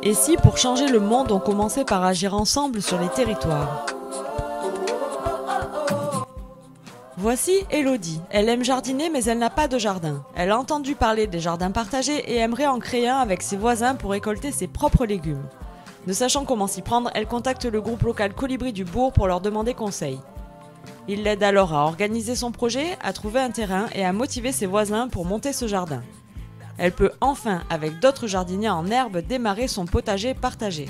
Et si, pour changer le monde, on commençait par agir ensemble sur les territoires? Voici Elodie. Elle aime jardiner, mais elle n'a pas de jardin. Elle a entendu parler des jardins partagés et aimerait en créer un avec ses voisins pour récolter ses propres légumes. Ne sachant comment s'y prendre, elle contacte le groupe local Colibri du Bourg pour leur demander conseil. Il l'aide alors à organiser son projet, à trouver un terrain et à motiver ses voisins pour monter ce jardin. Elle peut enfin, avec d'autres jardiniers en herbe, démarrer son potager partagé.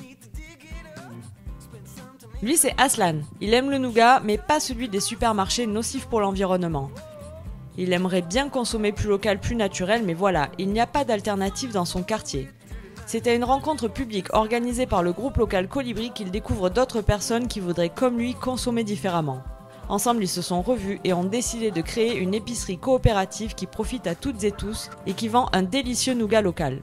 Lui, c'est Aslan. Il aime le nougat, mais pas celui des supermarchés nocifs pour l'environnement. Il aimerait bien consommer plus local, plus naturel, mais voilà, il n'y a pas d'alternative dans son quartier. C'est à une rencontre publique organisée par le groupe local Colibri qu'il découvre d'autres personnes qui voudraient, comme lui, consommer différemment. Ensemble, ils se sont revus et ont décidé de créer une épicerie coopérative qui profite à toutes et tous et qui vend un délicieux nougat local.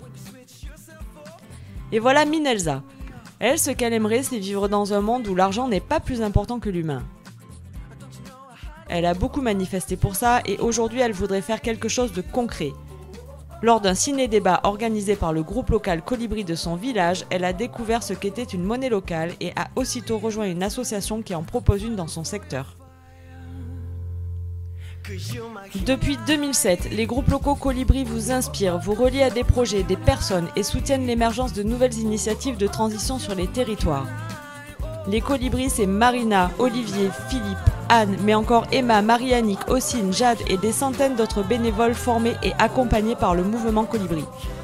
Et voilà Minelza. Elle, ce qu'elle aimerait, c'est vivre dans un monde où l'argent n'est pas plus important que l'humain. Elle a beaucoup manifesté pour ça et aujourd'hui, elle voudrait faire quelque chose de concret. Lors d'un ciné-débat organisé par le groupe local Colibri de son village, elle a découvert ce qu'était une monnaie locale et a aussitôt rejoint une association qui en propose une dans son secteur. Depuis 2007, les groupes locaux Colibri vous inspirent, vous relient à des projets, des personnes et soutiennent l'émergence de nouvelles initiatives de transition sur les territoires. Les Colibris, c'est Marina, Olivier, Philippe, Anne, mais encore Emma, Marie-Annick, Ossine, Jade et des centaines d'autres bénévoles formés et accompagnés par le mouvement Colibri.